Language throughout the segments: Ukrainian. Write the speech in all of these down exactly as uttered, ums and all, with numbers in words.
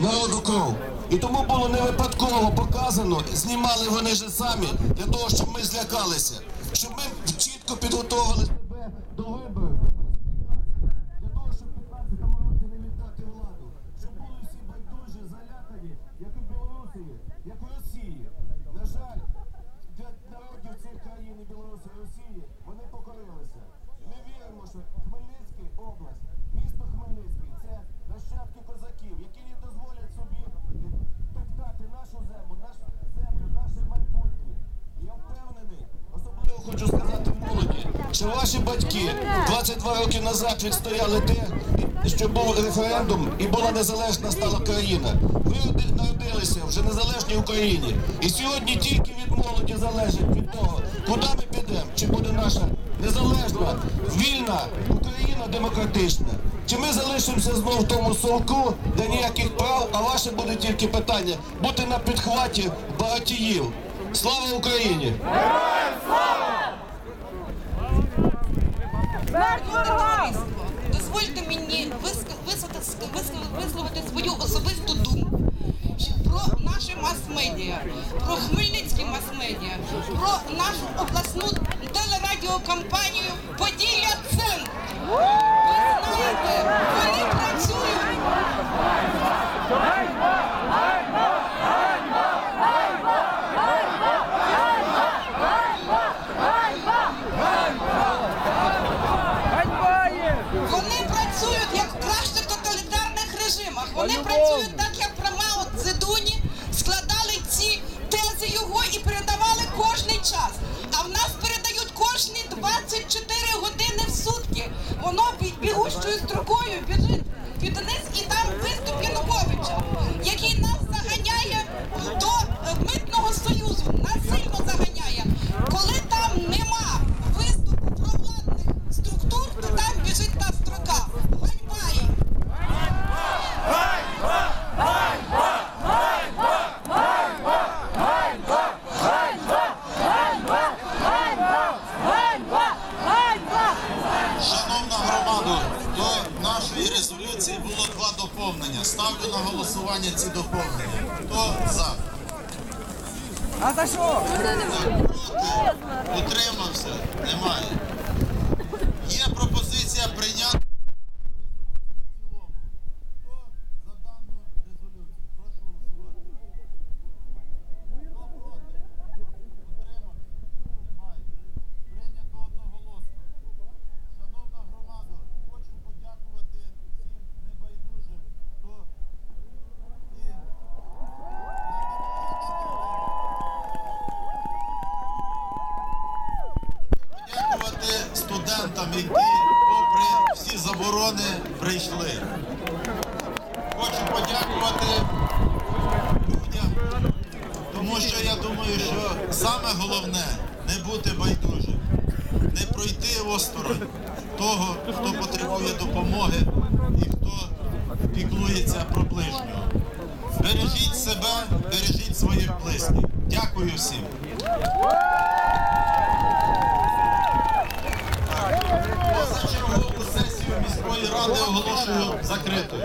народу кров. І тому було не випадково показано, знімали вони ж самі, для того, щоб ми злякалися, щоб ми чітко підготовили себе до виборів, для того, щоб в п'ятнадцятому році не віддати владу, щоб були всі байдужі, залякані, як у Білорусі, як у Росії. На жаль, для народів цих країн, Білорусі і Росії, вони покорилися. Ми віримо, що Хмельницька область, місто Хмельницький – це нащадки козаків, які не дозволять собі топтати нашу землю, нашу землю, наше майбутнє. І я впевнений, особливо хочу сказати молоді, що ваші батьки двадцять два роки назад відстояли те, що був референдум і була незалежна стала країна. Ви народилися вже в незалежній Україні. І сьогодні тільки від молоді залежить від того, куди ми підемо, чи буде наша незалежна, вільна Україна демократична. Чи ми залишимося знову в тому совку, де ніяких прав, а ваше буде тільки питання бути на підхваті багатіїв. Слава Україні! Героям слава! Дозвольте мені висловити свою особисту думку про наше мас-медіа, про хмельницькі мас-медіа, про нашу обласну телерадіокомпанію «Поділля-Центр». Ви знаєте, вони працюють. Вони працюють як в кращих тоталітарних режимах. Вони працюють так, як при Мао Цзедуні, складали ці тези його і передавали кожний час. А в нас передають кожні двадцять чотири години в сутки. Воно бігущою строкою біжить під низ, і там виступ Януковича, який нас заганяє до Митного Союзу, нас сильно заганяє. Коли там нема виступу провладних структур, то там біжить та строка. Ганьба їм! Ганьба! Ганьба! Ганьба! Ганьба! Ганьба! Ганьба! Ганьба! Ганьба! Ганьба! Ганьба! Шановна громада, до нашої резолюції було два доповнення. Ставлю на голосування ці доповнення. Хто за? А за що? Проти? Утримався? Немає. Є пропозиція прийняти в цілому. Хто за дану резолюцію? Прошу голосувати. Хто проти? Утримався? Немає. Прийнято одноголосно. Шановна громада, хочу подякувати всім небайдужим, хто і подякувати студентам, які попри всі заборони прийшли. Хочу подякувати людям, тому що я думаю, що саме головне не бути байдужим, не пройти осторонь того, хто потребує допомоги і хто піклується про ближнього. Бережіть себе, бережіть своїх близьких. Дякую всім. Позачергову сесію міської ради оголошую закритою.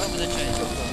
буде чай.